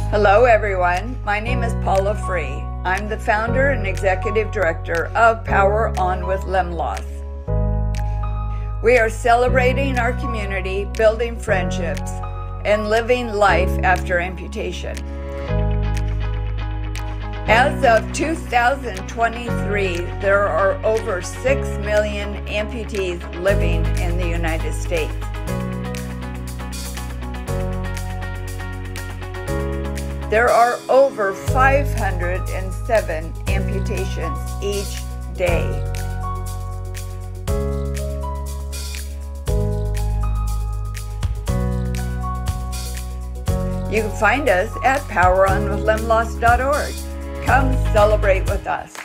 Hello everyone, my name is Paula Free. I'm the founder and executive director of Power On with Limb Loss. We are celebrating our community, building friendships, and living life after amputation. As of 2023, there are over 6 million amputees living in the United States. There are over 507 amputations each day. You can find us at poweronwithlimbloss.org. Come celebrate with us.